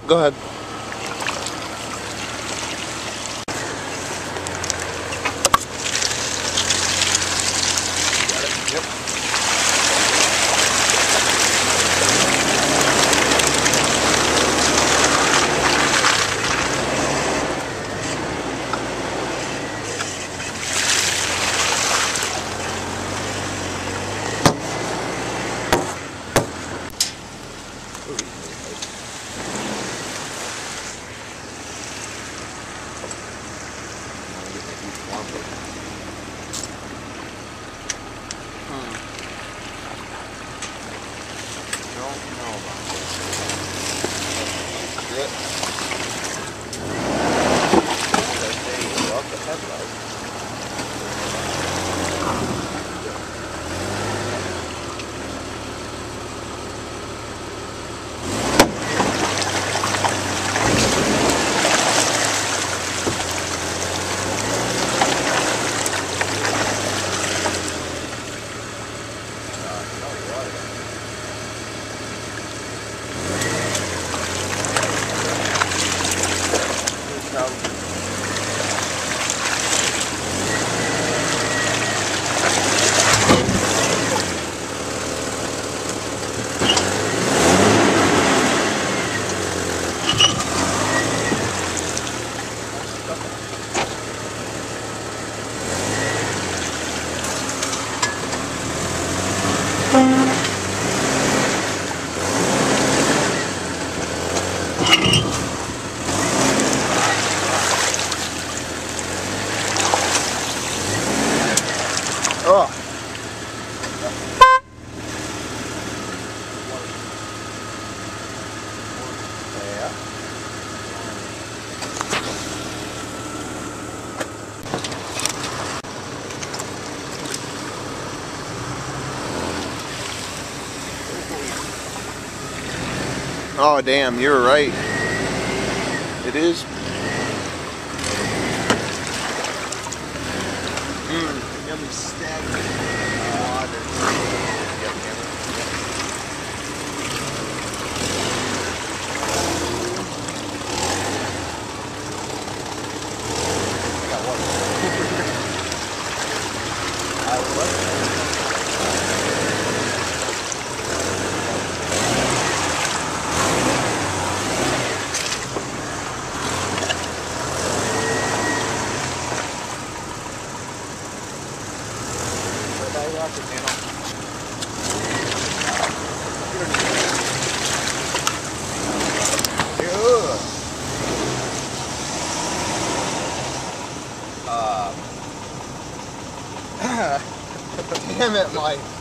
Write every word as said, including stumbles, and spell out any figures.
Go ahead. Yep. Hmm. Don't know about this. Yep. That day is off the headlight. Oh. Yeah. Oh damn, you're right. It is. Mmm, yummy stagnant water. Yep, yep, yep. Got water. I love it. Uh, damn it, Mike.